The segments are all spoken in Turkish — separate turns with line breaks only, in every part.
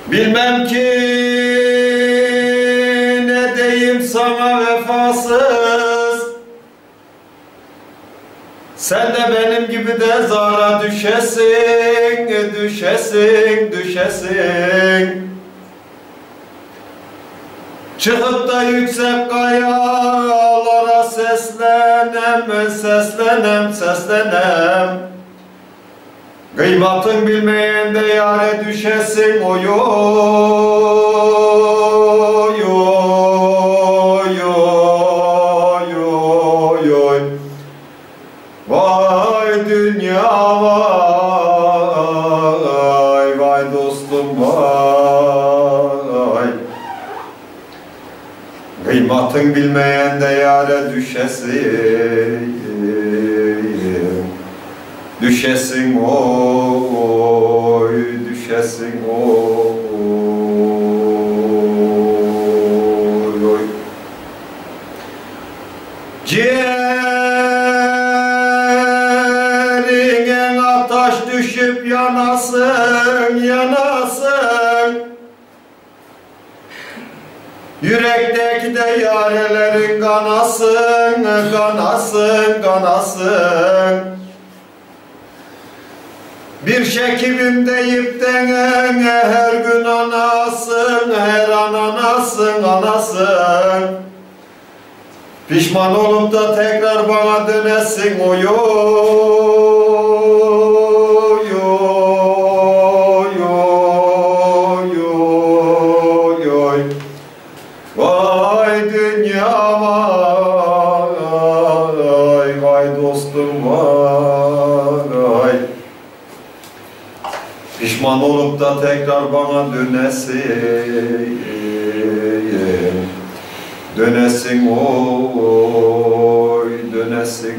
Bilmem ki ne diyeyim sana vefasız. Sen de benim gibi de zara düşesin, düşesin, düşesin. Çıkıp da yüksek kayalara seslenem, seslenem, seslenem. Kıymatın bilmeyen de yâre düşesin, oy oy oy oy oy oy. Vay dünya vay, vay dostum vay. Kıymatın bilmeyen de yâre düşesin, düşesin oy, düşesin oy oy. Ciğerine ateş düşüp yanasın, yanasın. Yürekteki de yarelerin kanasın, kanasın, kanasın. Bir şekibim deyip de her gün anasın, her an anasın, anasın. Pişman olup da tekrar bana dönesin, oy oy oy oy oy oy. Vay dünya vay, vay dostum vay. Pişman olup da tekrar bana dönesin, dönesin oy, dönesin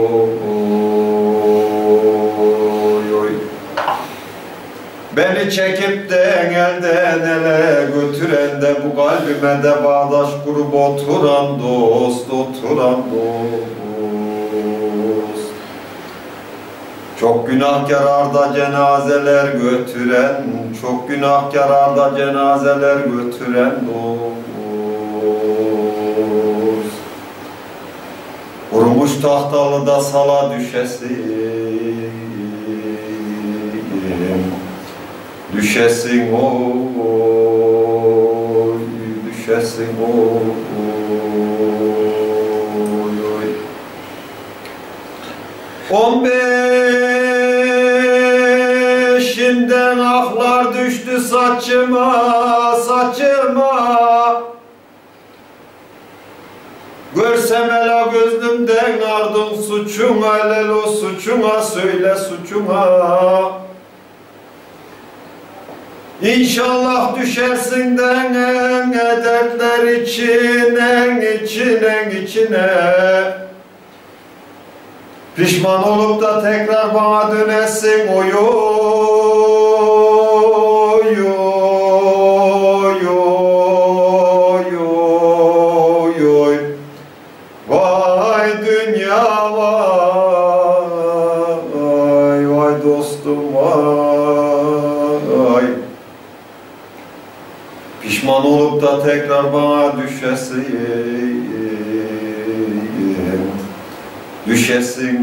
oy oy. Beni çekip de elden ele götüren de bu kalbime de bağdaş kurup oturan dost, oturan dost. Çok günahkar arda cenazeler götüren, çok günahkar arda cenazeler götüren dost. Kurumuş tahtalı da sala düşesin, düşesin oy, düşesin oy oy. 15'inden aklar düştü saçıma, saçıma. Görsem ela gözlümden ardın suçuma, elel o suçuma, söyle suçuma. İnşallah düşersin de dertler içine, içine, içine. Pişman olup da tekrar bana dönesin, oy oy oy oy oy oy. Vay dünya vay, vay dostum vay. Pişman olup da tekrar bana düşesin, düşesin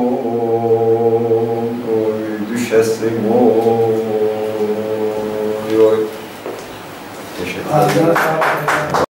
oy, düşesin oy oy. Teşekkür ederim.